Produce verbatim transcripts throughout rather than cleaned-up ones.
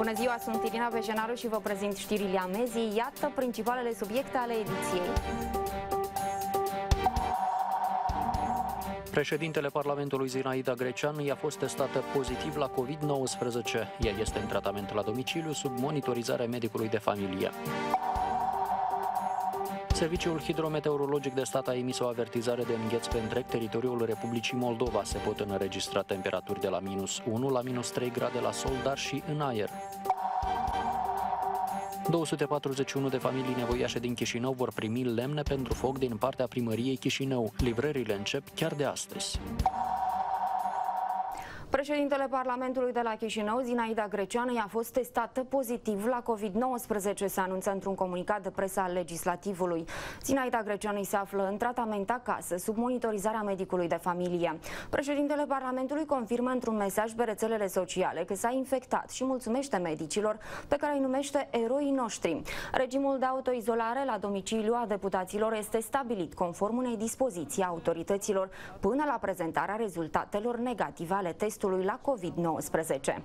Bună ziua, sunt Irina Bejenaru și vă prezint știrile amezii. Iată principalele subiecte ale ediției. Președintele Parlamentului Zinaida Greceanu i-a fost testată pozitiv la covid nouăsprezece. Ea este în tratament la domiciliu sub monitorizarea medicului de familie. Serviciul Hidrometeorologic de Stat a emis o avertizare de îngheț pe întreg teritoriul Republicii Moldova. Se pot înregistra temperaturi de la minus unu la minus trei grade la sol, dar și în aer. două sute patruzeci și unu de familii nevoiașe din Chișinău vor primi lemne pentru foc din partea primăriei Chișinău. Livrările încep chiar de astăzi. Președintele Parlamentului de la Chișinău, Zinaida Greceanu, i-a fost testată pozitiv la covid nouăsprezece, se anunță într-un comunicat de presă al legislativului. Zinaida Greceanu se află în tratament acasă, sub monitorizarea medicului de familie. Președintele Parlamentului confirmă într-un mesaj pe rețelele sociale că s-a infectat și mulțumește medicilor, pe care îi numește eroii noștri. Regimul de autoizolare la domiciliu a deputaților este stabilit conform unei dispoziții a autorităților până la prezentarea rezultatelor negative ale testului la covid nouăsprezece.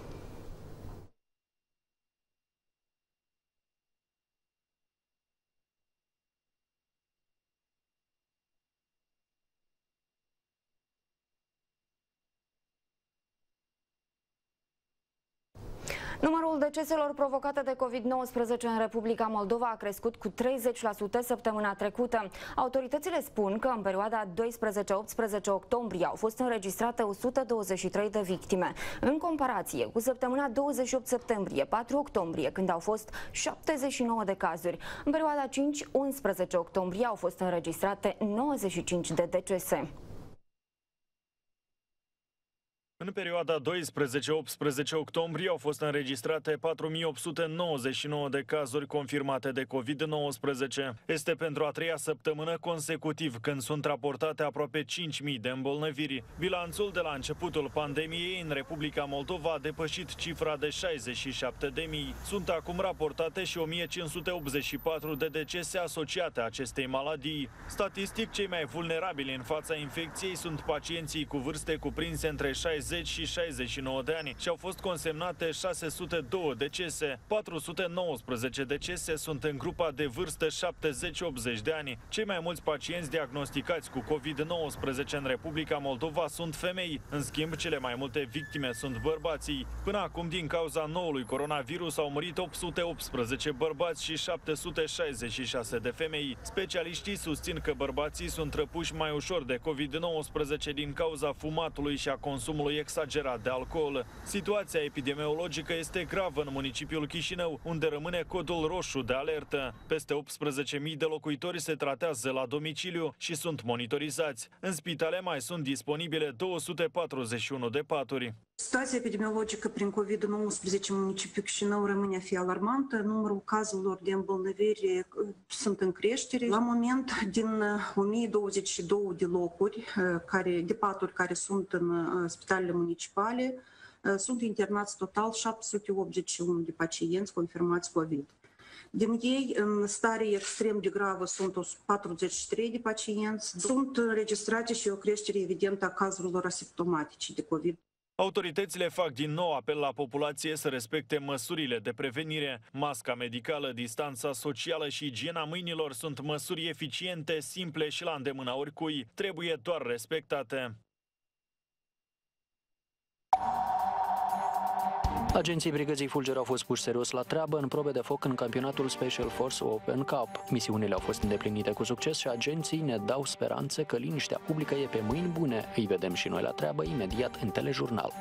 Numărul deceselor provocate de covid nouăsprezece în Republica Moldova a crescut cu treizeci la sută săptămâna trecută. Autoritățile spun că în perioada doisprezece optsprezece octombrie au fost înregistrate o sută douăzeci și trei de victime, în comparație cu săptămâna douăzeci și opt septembrie patru octombrie, când au fost șaptezeci și nouă de cazuri. În perioada cinci unsprezece octombrie au fost înregistrate nouăzeci și cinci de decese. În perioada doisprezece optsprezece octombrie au fost înregistrate patru mii opt sute nouăzeci și nouă de cazuri confirmate de covid nouăsprezece. Este pentru a treia săptămână consecutiv când sunt raportate aproape cinci mii de îmbolnăviri. Bilanțul de la începutul pandemiei în Republica Moldova a depășit cifra de șaizeci și șapte de mii. Sunt acum raportate și o mie cinci sute optzeci și patru de decese asociate acestei maladii. Statistic, cei mai vulnerabili în fața infecției sunt pacienții cu vârste cuprinse între șaizeci și șaizeci și nouă de ani și au fost consemnate șase sute doi decese. patru sute nouăsprezece decese sunt în grupa de vârstă șaptezeci optzeci de ani. Cei mai mulți pacienți diagnosticați cu covid nouăsprezece în Republica Moldova sunt femei. În schimb, cele mai multe victime sunt bărbații. Până acum, din cauza noului coronavirus, au murit opt sute optsprezece bărbați și șapte sute șaizeci și șase de femei. Specialiștii susțin că bărbații sunt răpuși mai ușor de covid nouăsprezece din cauza fumatului și a consumului exagerat de alcool. Situația epidemiologică este gravă în municipiul Chișinău, unde rămâne codul roșu de alertă. Peste optsprezece mii de locuitori se tratează la domiciliu și sunt monitorizați. În spitale mai sunt disponibile două sute patruzeci și unu de paturi. Situația epidemiologică prin covid nouăsprezece în municipiul Chișinău rămâne a fi alarmantă. Numărul cazurilor de îmbolnăviri sunt în creștere. La moment, din o mie douăzeci și două de locuri, care, de paturi care sunt în spitalele municipale, sunt internați total șapte sute optzeci și unu de pacienți confirmați COVID. Din ei, în stare extrem de gravă, sunt patruzeci și trei de pacienți. Sunt înregistrate și o creștere evidentă a cazurilor asimptomatice de COVID. Autoritățile fac din nou apel la populație să respecte măsurile de prevenire. Masca medicală, distanța socială și igiena mâinilor sunt măsuri eficiente, simple și la îndemâna oricui. Trebuie doar respectate. Agenții Brigăzii Fulger au fost puși serios la treabă în probe de foc în campionatul Special Force Open Cup. Misiunile au fost îndeplinite cu succes și agenții ne dau speranțe că liniștea publică e pe mâini bune. Îi vedem și noi la treabă imediat în telejurnal.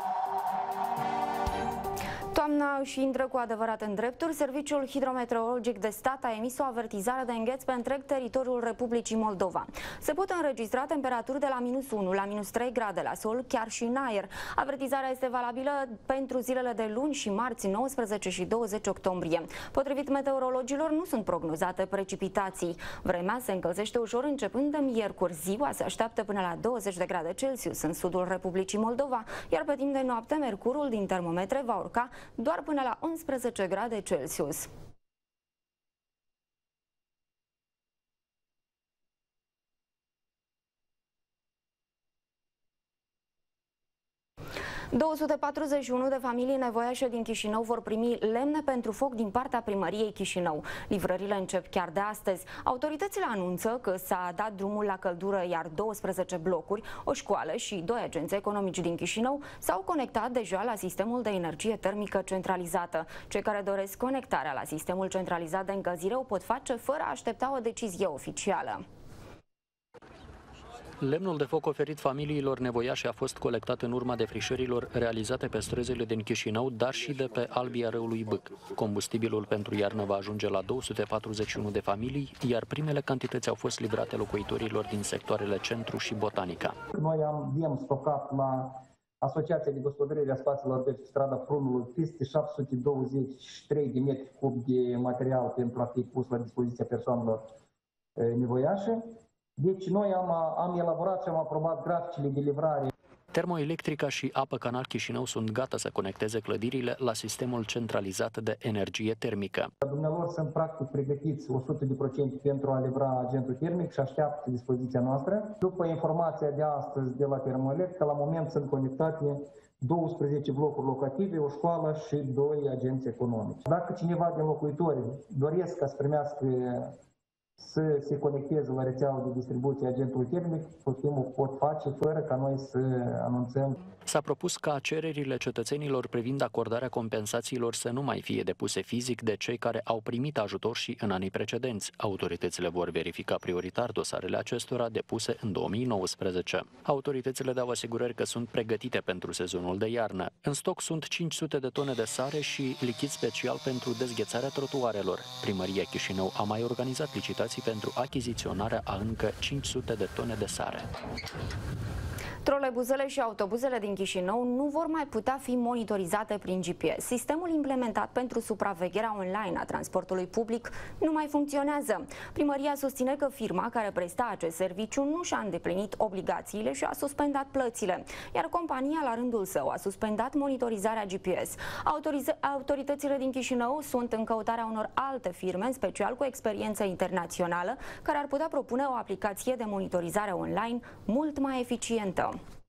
Toamna și intră cu adevărat în drepturi. Serviciul Hidrometeorologic de Stat a emis o avertizare de îngheț pe întreg teritoriul Republicii Moldova. Se pot înregistra temperaturi de la minus unu la minus trei grade la sol, chiar și în aer. Avertizarea este valabilă pentru zilele de luni și marți, nouăsprezece și douăzeci octombrie. Potrivit meteorologilor, nu sunt prognozate precipitații. Vremea se încălzește ușor începând de miercuri. Ziua se așteaptă până la douăzeci de grade Celsius în sudul Republicii Moldova, iar pe timp de noapte mercurul din termometre va urca doar până la unsprezece grade Celsius. două sute patruzeci și unu de familii nevoiașe din Chișinău vor primi lemne pentru foc din partea primăriei Chișinău. Livrările încep chiar de astăzi. Autoritățile anunță că s-a dat drumul la căldură, iar douăsprezece blocuri, o școală și doi agenți economici din Chișinău s-au conectat deja la sistemul de energie termică centralizată. Cei care doresc conectarea la sistemul centralizat de încălzire o pot face fără a aștepta o decizie oficială. Lemnul de foc oferit familiilor nevoiașe a fost colectat în urma defrișărilor realizate pe străzile din Chișinău, dar și de pe albia râului Bâc. Combustibilul pentru iarnă va ajunge la două sute patruzeci și unu de familii, iar primele cantități au fost livrate locuitorilor din sectoarele Centru și Botanica. Noi am stocat la Asociația de Gospodărire a Spațiilor de strada Prunului peste șapte sute douăzeci și trei de metri cub de material pentru a fi pus la dispoziția persoanelor nevoiașe. Deci noi am, am elaborat și am aprobat graficele de livrare. Termoelectrica și Apă Canal Chișinău sunt gata să conecteze clădirile la sistemul centralizat de energie termică. Dumnealor sunt practic pregătiți o sută la sută pentru a livra agentul termic și așteaptă dispoziția noastră. După informația de astăzi de la Termoelectrica, la moment sunt conectate douăsprezece blocuri locative, o școală și doi agenți economici. Dacă cineva din locuitori doresc ca să primească să se conecteze la rețeaua de distribuție a agentului termic, putem o pot face fără ca noi să anunțăm. S-a propus ca cererile cetățenilor privind acordarea compensațiilor să nu mai fie depuse fizic de cei care au primit ajutor și în anii precedenți. Autoritățile vor verifica prioritar dosarele acestora depuse în două mii nouăsprezece. Autoritățile dau asigurări că sunt pregătite pentru sezonul de iarnă. În stoc sunt cinci sute de tone de sare și lichid special pentru dezghețarea trotuarelor. Primăria Chișinău a mai organizat licitații pentru achiziționarea a încă cinci sute de tone de sare. Trolebuzele și autobuzele din Chișinău nu vor mai putea fi monitorizate prin G P S. Sistemul implementat pentru supravegherea online a transportului public nu mai funcționează. Primăria susține că firma care presta acest serviciu nu și-a îndeplinit obligațiile și a suspendat plățile, iar compania la rândul său a suspendat monitorizarea G P S. Autorize- autoritățile din Chișinău sunt în căutarea unor alte firme, în special cu experiență internațională, care ar putea propune o aplicație de monitorizare online mult mai eficientă.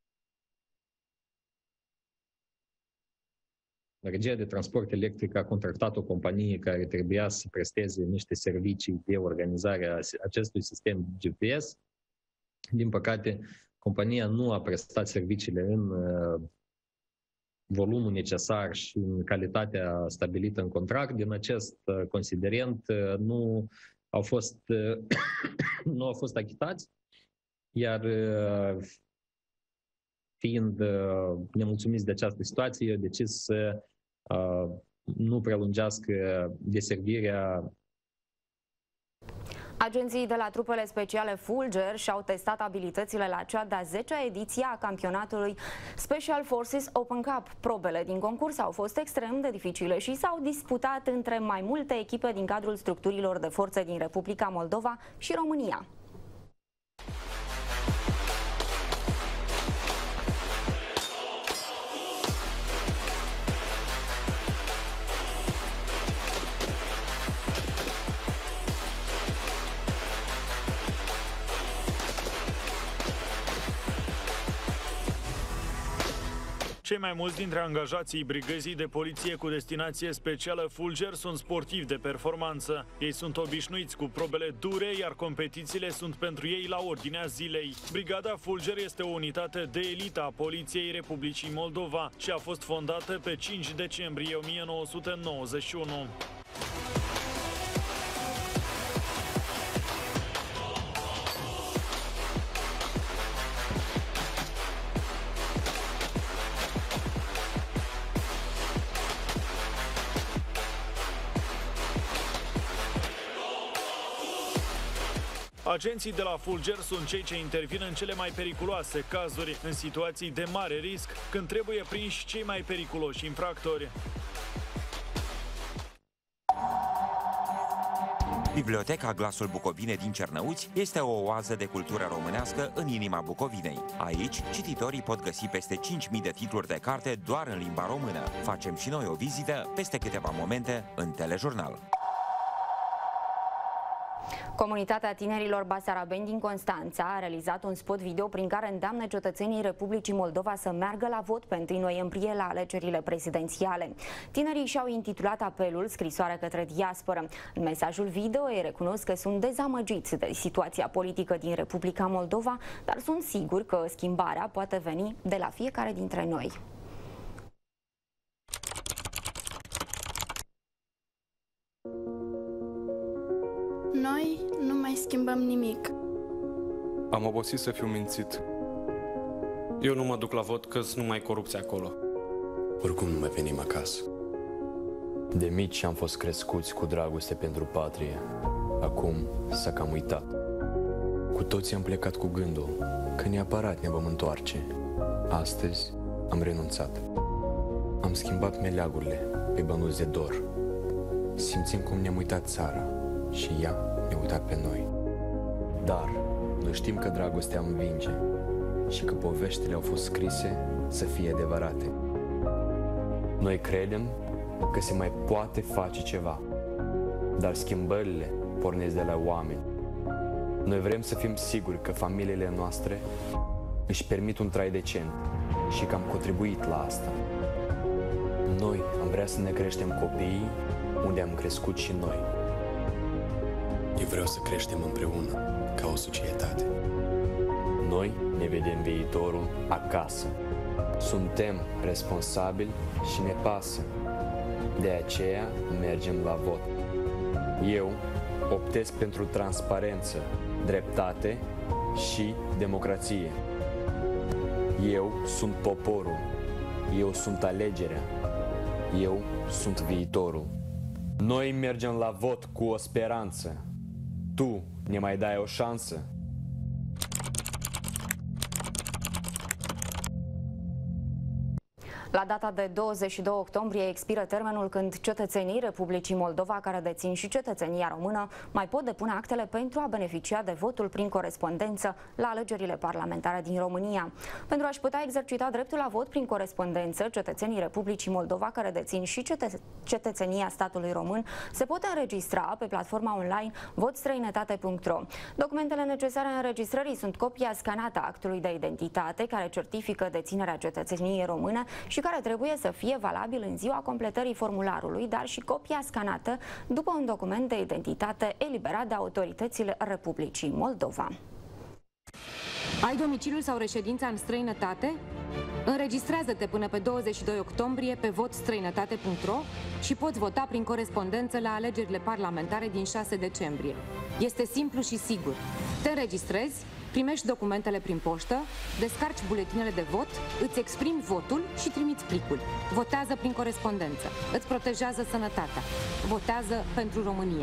Regia de Transport Electric a contractat o companie care trebuia să presteze niște servicii de organizare a acestui sistem G P S. Din păcate, compania nu a prestat serviciile în volumul necesar și în calitatea stabilită în contract. Din acest considerent nu au fost, nu au fost achitați, iar fiind nemulțumiți de această situație, au decis să uh, nu prelungească deservirea. Agenții de la trupele speciale Fulger și-au testat abilitățile la cea de-a zecea ediție a campionatului Special Forces Open Cup. Probele din concurs au fost extrem de dificile și s-au disputat între mai multe echipe din cadrul structurilor de forțe din Republica Moldova și România. Cei mai mulți dintre angajații brigăzii de poliție cu destinație specială Fulger sunt sportivi de performanță. Ei sunt obișnuiți cu probele dure, iar competițiile sunt pentru ei la ordinea zilei. Brigada Fulger este o unitate de elită a Poliției Republicii Moldova și a fost fondată pe cinci decembrie o mie nouă sute nouăzeci și unu. Agenții de la Fulger sunt cei ce intervin în cele mai periculoase cazuri, în situații de mare risc, când trebuie prinși cei mai periculoși infractori. Biblioteca Glasul Bucovinei din Cernăuți este o oază de cultură românească în inima Bucovinei. Aici, cititorii pot găsi peste cinci mii de titluri de carte doar în limba română. Facem și noi o vizită peste câteva momente în telejurnal. Comunitatea tinerilor basarabeni din Constanța a realizat un spot video prin care îndeamnă cetățenii Republicii Moldova să meargă la vot pe întâi noiembrie la alegerile prezidențiale. Tinerii și-au intitulat apelul Scrisoare către diasporă. În mesajul video ei recunosc că sunt dezamăgiți de situația politică din Republica Moldova, dar sunt siguri că schimbarea poate veni de la fiecare dintre noi. Noi nu mai schimbăm nimic. Am obosit să fiu mințit. Eu nu mă duc la vot că sunt numai corupție acolo. Oricum nu mai venim acasă. De mici am fost crescuți cu dragoste pentru patrie. Acum s-a cam uitat. Cu toții am plecat cu gândul că neapărat ne vom întoarce. Astăzi am renunțat. Am schimbat meleagurile pe bănuți de dor. Simțim cum ne-am uitat țara și ea ne-a uitat pe noi. Dar noi știm că dragostea învinge și că poveștile au fost scrise să fie adevărate. Noi credem că se mai poate face ceva, dar schimbările pornesc de la oameni. Noi vrem să fim siguri că familiile noastre își permit un trai decent și că am contribuit la asta. Noi am vrea să ne creștem copiii unde am crescut și noi. Eu vreau să creștem împreună, ca o societate. Noi ne vedem viitorul acasă. Suntem responsabili și ne pasă. De aceea mergem la vot. Eu optez pentru transparență, dreptate și democrație. Eu sunt poporul. Eu sunt alegerea. Eu sunt viitorul. Noi mergem la vot cu o speranță. Tu ne mai dai o șansă? La data de douăzeci și doi octombrie expiră termenul când cetățenii Republicii Moldova care dețin și cetățenia română mai pot depune actele pentru a beneficia de votul prin corespondență la alegerile parlamentare din România. Pentru a-și putea exercita dreptul la vot prin corespondență, cetățenii Republicii Moldova care dețin și cetă cetățenia statului român se pot înregistra pe platforma online vot străinătate punct ro. Documentele necesare înregistrării sunt copia scanată a actului de identitate care certifică deținerea cetățeniei române și care trebuie să fie valabil în ziua completării formularului, dar și copia scanată după un document de identitate eliberat de autoritățile Republicii Moldova. Ai domiciliul sau reședința în străinătate? Înregistrează-te până pe douăzeci și doi octombrie pe vot străinătate punct ro și poți vota prin corespondență la alegerile parlamentare din șase decembrie. Este simplu și sigur. Te înregistrezi, primești documentele prin poștă, descarci buletinele de vot, îți exprimi votul și trimiți plicul. Votează prin corespondență. Îți protejează sănătatea. Votează pentru România.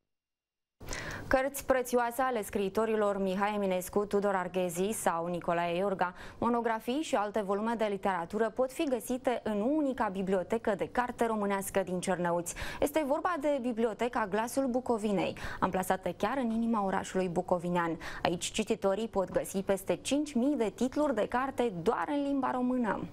Cărți prețioase ale scriitorilor Mihai Eminescu, Tudor Arghezi sau Nicolae Iorga, monografii și alte volume de literatură pot fi găsite în unica bibliotecă de carte românească din Cernăuți. Este vorba de Biblioteca Glasul Bucovinei, amplasată chiar în inima orașului bucovinean. Aici cititorii pot găsi peste cinci mii de titluri de carte doar în limba română.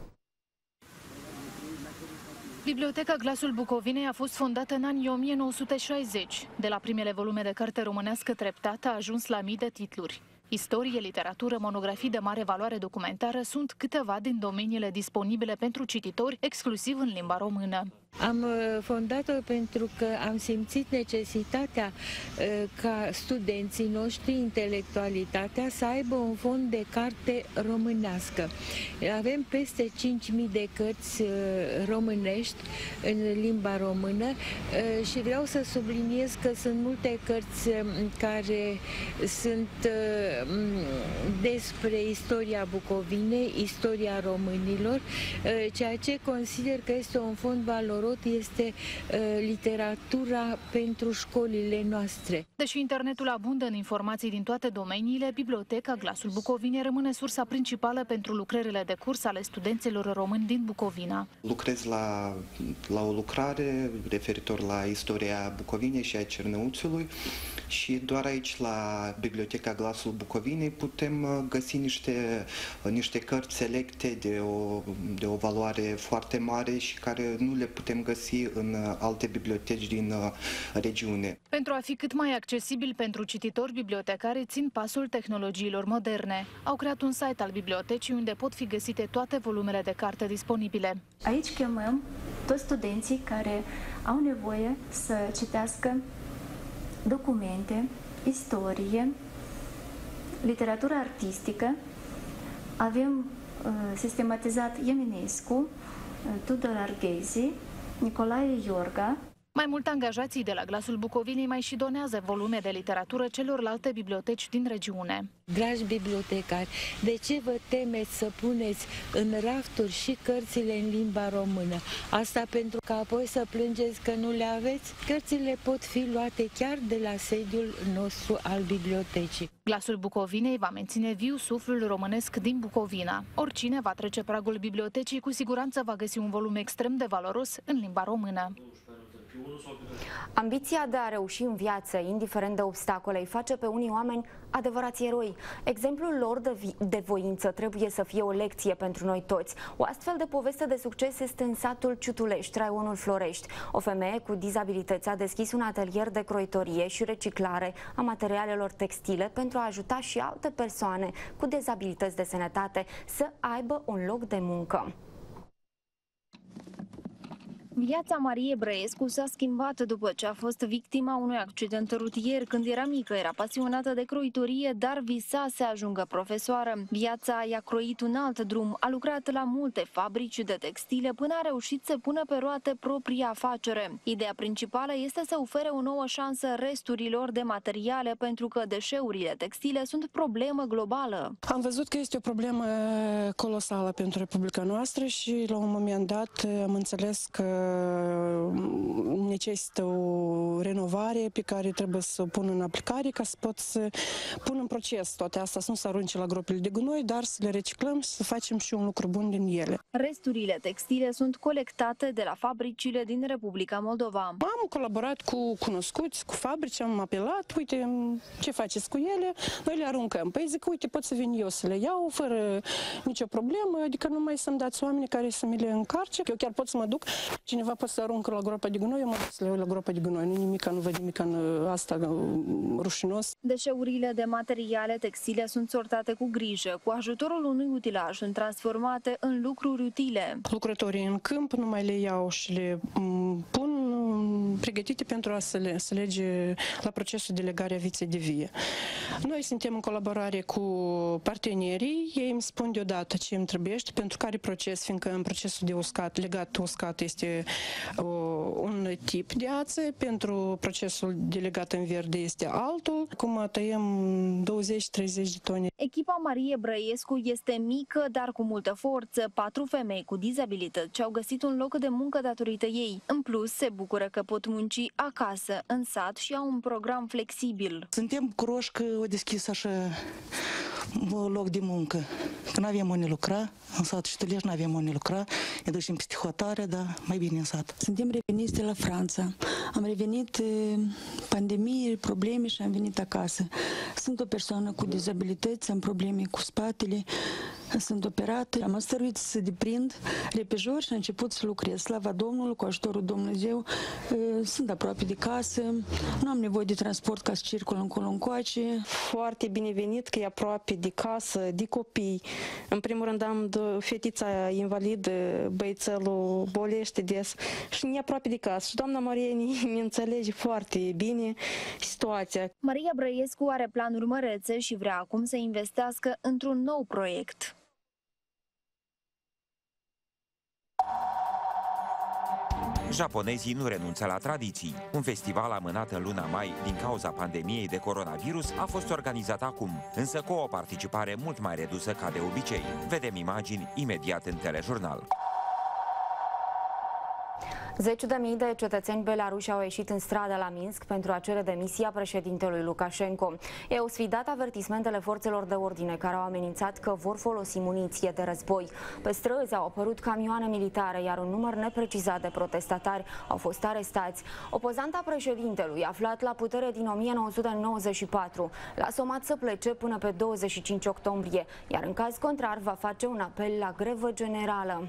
Biblioteca Glasul Bucovinei a fost fondată în anii o mie nouă sute șaizeci. De la primele volume de carte românească treptat a ajuns la mii de titluri. Istorie, literatură, monografii de mare valoare documentară sunt câteva din domeniile disponibile pentru cititori, exclusiv în limba română. Am fondat-o pentru că am simțit necesitatea ca studenții noștri, intelectualitatea, să aibă un fond de carte românească. Avem peste cinci mii de cărți românești în limba română și vreau să subliniez că sunt multe cărți care sunt despre istoria Bucovinei, istoria românilor, ceea ce consider că este un fond valoros este uh, literatura pentru școlile noastre. Deși internetul abundă în informații din toate domeniile, Biblioteca Glasul Bucovinei rămâne sursa principală pentru lucrările de curs ale studenților români din Bucovina. Lucrez la, la o lucrare referitor la istoria Bucovinei și a Cernăuțiului și doar aici, la Biblioteca Glasul Bucovinei, putem găsi niște, niște cărți selecte de o, de o valoare foarte mare și care nu le putem găsi în alte biblioteci din regiune. Pentru a fi cât mai accesibil pentru cititori, bibliotecari țin pasul tehnologiilor moderne. Au creat un site al bibliotecii unde pot fi găsite toate volumele de carte disponibile. Aici chemăm toți studenții care au nevoie să citească documente, istorie, literatură artistică. Avem uh, sistematizat Eminescu, uh, Tudor Arghezi, Nicolae Iorga. Mai mult, angajații de la Glasul Bucovinei mai și donează volume de literatură celorlalte biblioteci din regiune. Dragi bibliotecari, de ce vă temeți să puneți în rafturi și cărțile în limba română? Asta pentru că apoi să plângeți că nu le aveți? Cărțile pot fi luate chiar de la sediul nostru al bibliotecii. Glasul Bucovinei va menține viu suflul românesc din Bucovina. Oricine va trece pragul bibliotecii cu siguranță va găsi un volum extrem de valoros în limba română. Ambiția de a reuși în viață, indiferent de obstacole, îi face pe unii oameni adevărați eroi. Exemplul lor de, de voință trebuie să fie o lecție pentru noi toți. O astfel de poveste de succes este în satul Ciutulești, raionul Florești. O femeie cu dizabilități a deschis un atelier de croitorie și reciclare a materialelor textile pentru a ajuta și alte persoane cu dizabilități de sănătate să aibă un loc de muncă. Viața Mariei Brăiescu s-a schimbat după ce a fost victima unui accident rutier. Când era mică, era pasionată de croitorie, dar visa să ajungă profesoară. Viața i-a croit un alt drum. A lucrat la multe fabrici de textile până a reușit să pună pe roate propria afacere. Ideea principală este să ofere o nouă șansă resturilor de materiale, pentru că deșeurile textile sunt problemă globală. Am văzut că este o problemă colosală pentru Republica noastră și la un moment dat am înțeles că necesită o renovare pe care trebuie să o pun în aplicare ca să pot să pun în proces toate astea, să nu se arunce la gropile de gunoi, dar să le reciclăm și să facem și un lucru bun din ele. Resturile textile sunt colectate de la fabricile din Republica Moldova. Am colaborat cu cunoscuți, cu fabrici, am apelat, uite, ce faceți cu ele? Noi le aruncăm. Păi zic, uite, pot să vin eu să le iau fără nicio problemă, adică numai să-mi dați oameni care să mi le încarce. Eu chiar pot să mă duc, cineva poate să aruncă la groapa de gunoi, eu mă duc să le iau la groapa de gunoi. Nu nimic, nu văd nimic în asta rușinos. Deșeurile de materiale textile sunt sortate cu grijă. Cu ajutorul unui utilaj sunt transformate în lucruri utile. Lucrătorii în câmp nu mai le iau și le pun pregătite pentru a se, le, se lege la procesul de legare a viței de vie. Noi suntem în colaborare cu partenerii, ei îmi spun deodată ce îmi trebuiește, pentru care proces, fiindcă în procesul de uscat, legat uscat este o, un tip de ață, pentru procesul de legat în verde este altul. Acum tăiem douăzeci treizeci de tone. Echipa Mariei Brăiescu este mică, dar cu multă forță. Patru femei cu dizabilități au găsit un loc de muncă datorită ei. În plus, se bucură că pot munci acasă, în sat și au un program flexibil. Suntem bucuroși că au deschis așa un loc de muncă. Că nu avem unde lucra, în satul Ciutulești nu avem unde lucra, ne ducem peste hotare, dar mai bine în sat. Suntem reveniți de la Franța. Am revenit pandemie, probleme și am venit acasă. Sunt o persoană cu dizabilități, am probleme cu spatele, sunt operată. Am stăruit să deprind repejor și am început să lucrez. Slava Domnului, cu ajutorul Dumnezeu, sunt aproape de casă, nu am nevoie de transport ca să circul încolo-încoace. Foarte binevenit că e aproape de casă, de copii. În primul rând am fetița invalidă, băiețelul bolește des și ne aproape de casă. Și doamna Maria ne înțelege foarte bine situația. Maria Brăiescu are planuri mărețe și vrea acum să investească într-un nou proiect. Japonezii nu renunță la tradiții. Un festival amânat în luna mai din cauza pandemiei de coronavirus a fost organizat acum, însă cu o participare mult mai redusă ca de obicei. Vedem imagini imediat în telejurnal. Zeci de mii de cetățeni belaruși au ieșit în stradă la Minsk pentru a cere demisia președintelui Lukashenko. Ei au sfidat avertismentele forțelor de ordine care au amenințat că vor folosi muniție de război. Pe străzi au apărut camioane militare, iar un număr neprecizat de protestatari au fost arestați. Opozanta președintelui, aflat la putere din o mie nouă sute nouăzeci și patru, l-a somat să plece până pe douăzeci și cinci octombrie, iar în caz contrar va face un apel la grevă generală.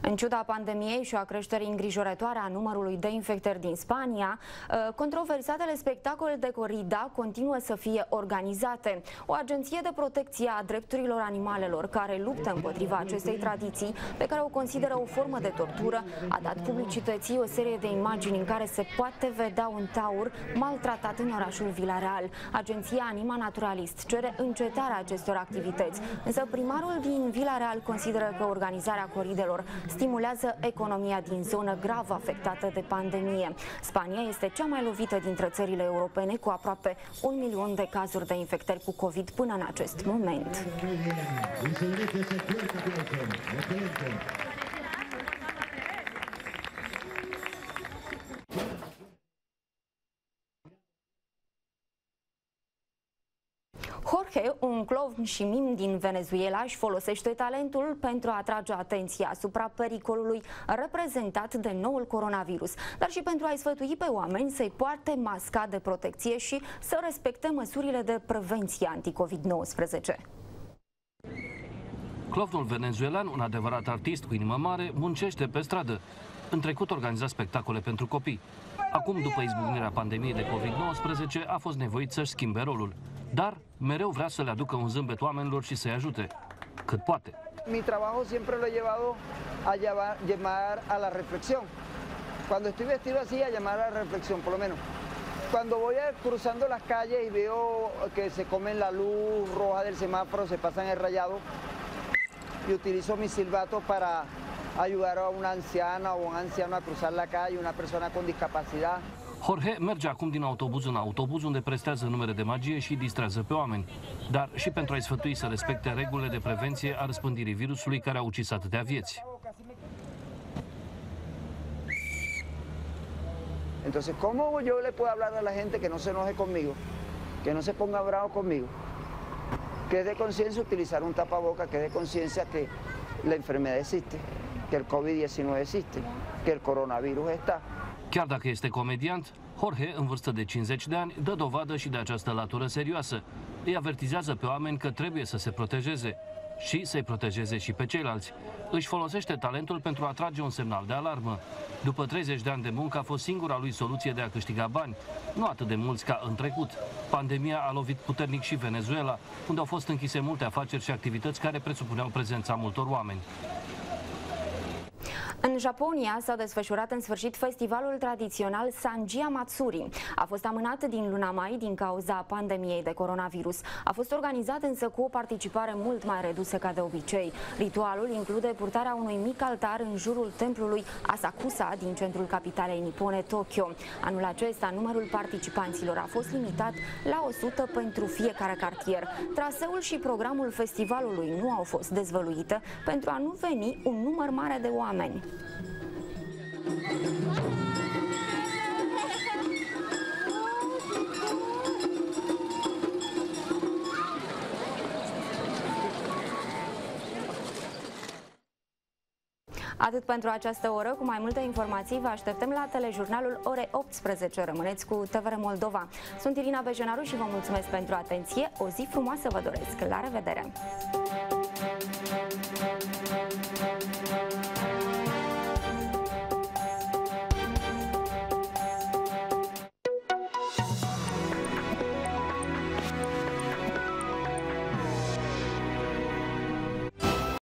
În ciuda pandemiei și a creșterii îngrijorătoare a numărului de infectări din Spania, controversatele spectacole de corrida continuă să fie organizate. O agenție de protecție a drepturilor animalelor care luptă împotriva acestei tradiții, pe care o consideră o formă de tortură, a dat publicității o serie de imagini în care se poate vedea un taur maltratat în orașul Villarreal. Agenția Anima Naturalist cere încetarea acestor activități, însă primarul din Villarreal consideră că organizarea coridelor stimulează economia din zonă grav afectată de pandemie. Spania este cea mai lovită dintre țările europene, cu aproape un milion de cazuri de infectări cu COVID până în acest moment. Jorge, un clown și mim din Venezuela, își folosește talentul pentru a atrage atenția asupra pericolului reprezentat de noul coronavirus, dar și pentru a-i sfătui pe oameni să-i poarte masca de protecție și să respecte măsurile de prevenție anti COVID nouăsprezece. Clownul venezuelan, un adevărat artist cu inimă mare, muncește pe stradă. În trecut organiza spectacole pentru copii. Acum, după izbucnirea pandemiei de COVID nouăsprezece, a fost nevoit să-și schimbe rolul. Dar mereu vrea să le aducă un zâmbet oamenilor și să-i ajute, cât poate. Mi trabajo siempre lo he llevado a llevar, llamar a la reflexión. Cuando estoy vestido así, a llamar a la reflexión, por lo menos. Cuando voy cruzando las calles y veo que se comen la luz roja del semáforo, se pasan el rayado, y utilizo mi silbato para ayudar a una anciana o un anciano a cruzar la calle, una persona con discapacidad. Jorge merge acum din autobuz în autobuz, unde prestează numere de magie și distrează pe oameni, dar și pentru a-i sfătui să respecte regulile de prevenție a răspândirii virusului care a ucis atâtea vieți. Entonces, ¿cómo yo le puedo hablar a la gente que no se enoje conmigo, que no se ponga bravo conmigo, que es de conciencia utilizar un tapaboca, que es de conciencia que la enfermedad existe, que el COVID diecinueve existe, que el coronavirus está? Chiar dacă este comediant, Jorge, în vârstă de cincizeci de ani, dă dovadă și de această latură serioasă. Îi avertizează pe oameni că trebuie să se protejeze și să-i protejeze și pe ceilalți. Își folosește talentul pentru a trage un semnal de alarmă. După treizeci de ani de muncă a fost singura lui soluție de a câștiga bani, nu atât de mulți ca în trecut. Pandemia a lovit puternic și Venezuela, unde au fost închise multe afaceri și activități care presupuneau prezența multor oameni. În Japonia s-a desfășurat în sfârșit festivalul tradițional Sanjia Matsuri. A fost amânat din luna mai din cauza pandemiei de coronavirus. A fost organizat însă cu o participare mult mai redusă ca de obicei. Ritualul include purtarea unui mic altar în jurul templului Asakusa din centrul capitalei nipone, Tokyo. Anul acesta numărul participanților a fost limitat la o sută pentru fiecare cartier. Traseul și programul festivalului nu au fost dezvăluite pentru a nu veni un număr mare de oameni. Atât pentru această oră. Cu mai multe informații vă așteptăm la telejurnalul ore optsprezece. Rămâneți cu T V R Moldova. Sunt Irina Bejenaru și vă mulțumesc pentru atenție. O zi frumoasă vă doresc. La revedere!